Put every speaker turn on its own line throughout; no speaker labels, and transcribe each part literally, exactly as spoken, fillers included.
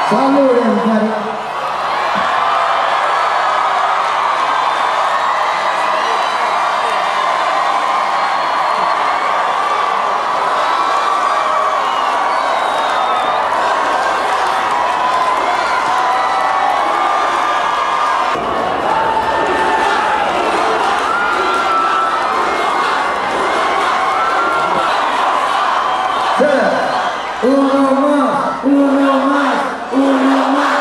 Salute, everybody. Uno más, uno más, uno más.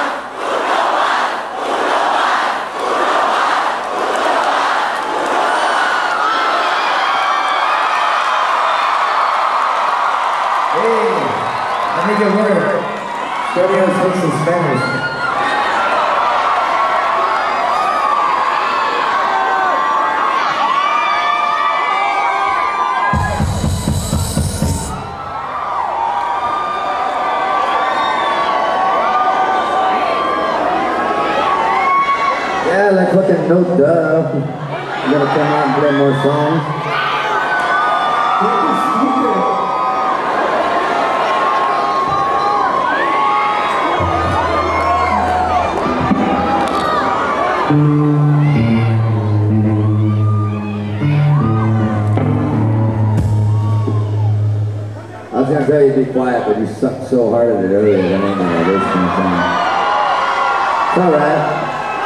Hey, let me get word. Studio speaks in Spanish. Yeah, like fucking no duh. You gotta come out and play more songs. I was gonna tell you to be quiet, but you sucked so hard at it earlier that ain't gonna waste any time. It's alright.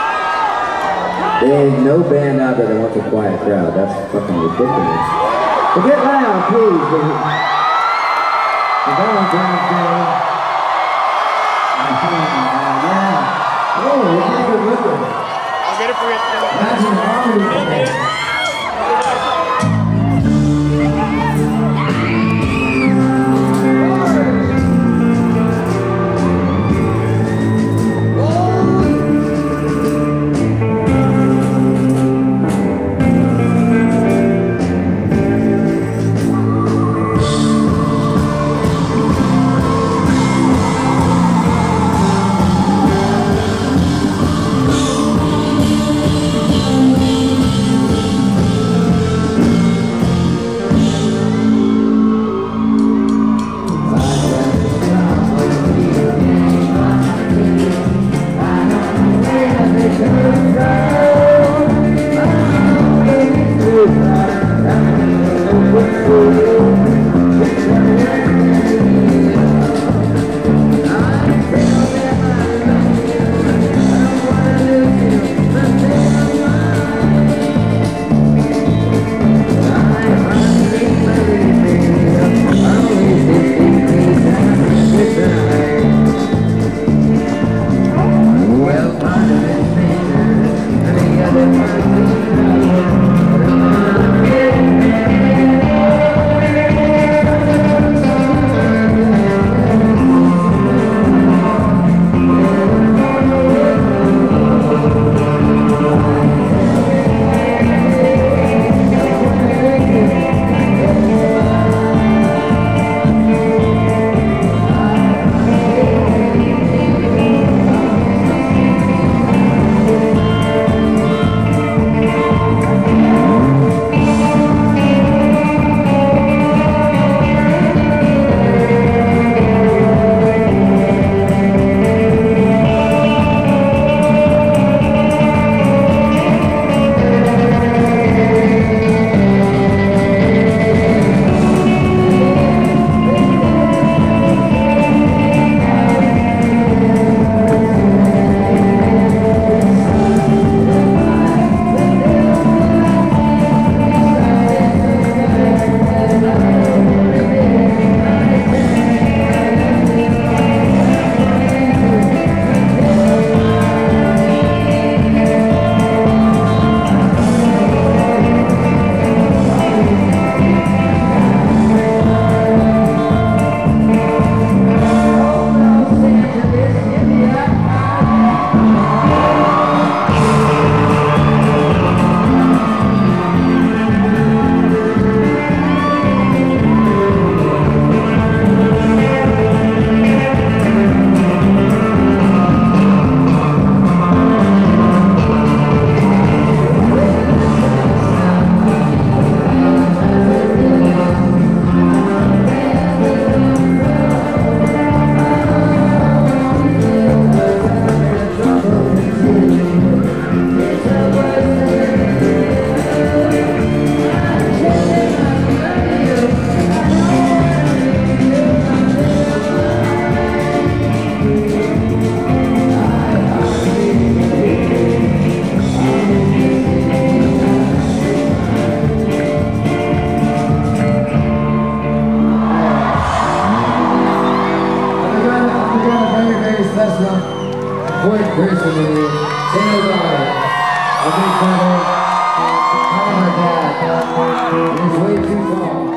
There ain't no band out there that wants a quiet crowd. That's fucking ridiculous. So get loud, please. The Valentine Day. Yeah. Oh, you're pretty good looking.
I'll get it for you.
That's an harmony. best luck. Important person to me. Say no God. A big brother. I'm our dad. He's way too tall.